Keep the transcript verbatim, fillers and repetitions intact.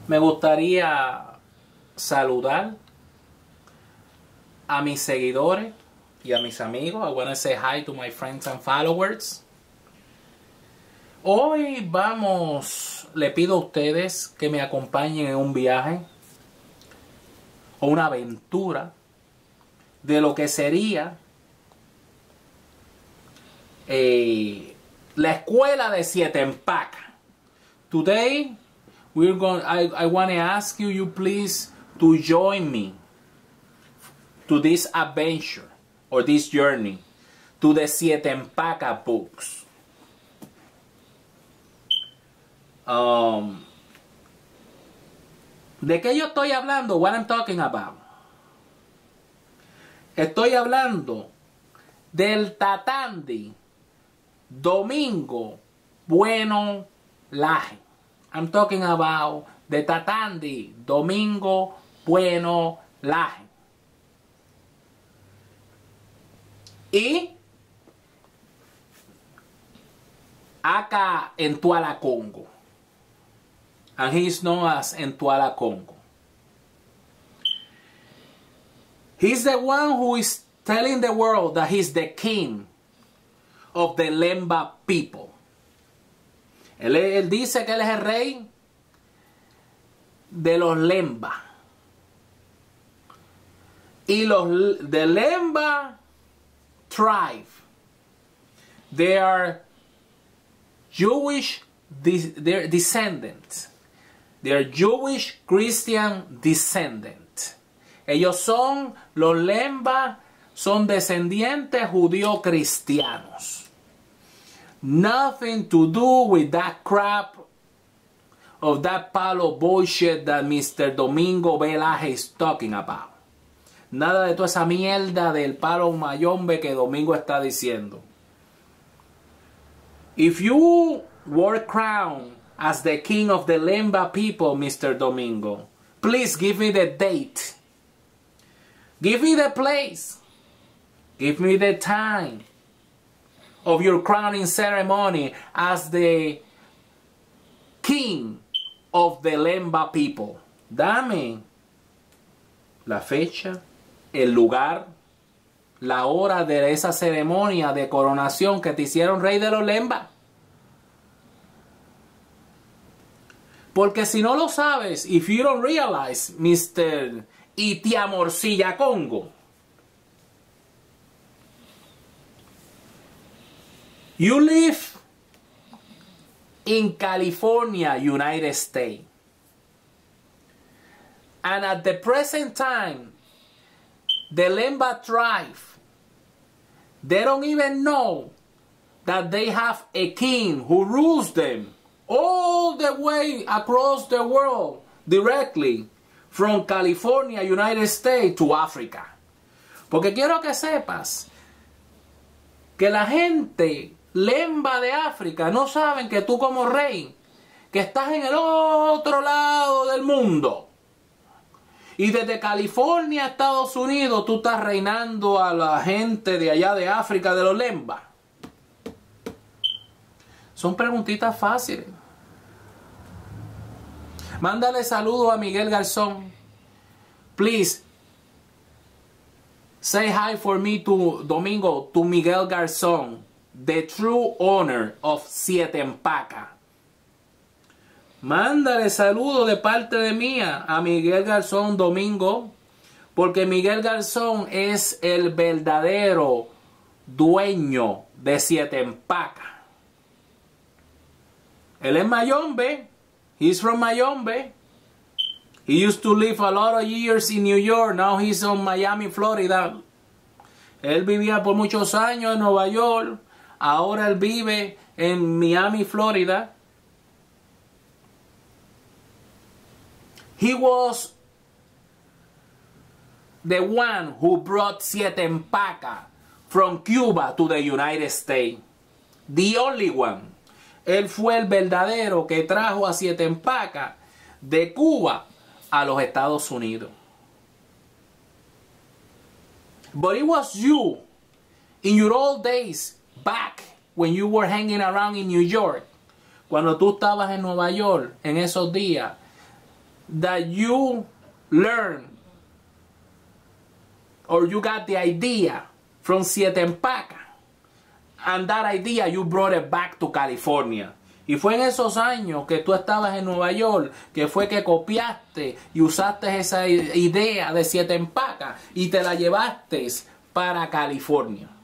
Me gustaría saludar a mis seguidores y a mis amigos. I want to say hi to my friends and followers. Hoy vamos, le pido a ustedes que me acompañen en un viaje o una aventura de lo que sería eh, la escuela de Siete Empacas. Today, we're going. I, I want to ask you, you please, to join me to this adventure or this journey to the Siete Empacas books. Um, ¿De qué yo estoy hablando? What I'm talking about. Estoy hablando del Tatandi Domingo Bueno Laje. I'm talking about the Tatandi Domingo Bueno Laje. Y acá en Tuala Congo. And he is known as Entuala Congo. He's the one who is telling the world that he's the king of the Lemba people. Él, él dice que él es el rey de los Lemba. Y los the Lemba tribe, they are Jewish, they're descendants. They are Jewish Christian descendants. Ellos son, los Lemba, son descendientes judío cristianos. Nothing to do with that crap of that palo bullshit that Mister Domingo Velaje is talking about. Nada de toda esa mierda del palo mayombe que Domingo está diciendo. If you were crowned as the king of the Lemba people, Mister Domingo, please give me the date. Give me the place. Give me the time of your crowning ceremony as the king of the Lemba people. Dame la fecha, el lugar, la hora de esa ceremonia de coronación que te hicieron rey de los Lemba. Porque si no lo sabes, if you don't realize, Mister Itia Morcilla Congo, you live in California, United States. And at the present time, the Lemba tribe, they don't even know that they have a king who rules them all the way across the world, directly from California, United States to Africa. Porque quiero que sepas que la gente Lemba de África no saben que tú como rey, que estás en el otro lado del mundo. Y desde California a Estados Unidos tú estás reinando a la gente de allá de África, de los Lemba. Son preguntitas fáciles. Mándale saludos a Miguel Garzón. Please, say hi for me to Domingo, to Miguel Garzón, the true owner of Siete Empacas. Mándale saludos de parte de mía a Miguel Garzón Domingo, porque Miguel Garzón es el verdadero dueño de Siete Empacas. Él es mayombe. He's from Mayombe. He used to live a lot of years in New York. Now he's on Miami, Florida. Él vivía por muchos años en Nueva York. Ahora él vive en Miami, Florida. He was the one who brought Siete Empacas from Cuba to the United States. The only one. Él fue el verdadero que trajo a Siete Empacas de Cuba a los Estados Unidos. But it was you, in your old days, back when you were hanging around in New York, cuando tú estabas en Nueva York en esos días, that you learn or you got the idea from Siete Empacas, and that idea you brought it back to California. Y fue en esos años que tú estabas en Nueva York que fue que copiaste y usaste esa idea de Siete Empacas y te la llevaste para California.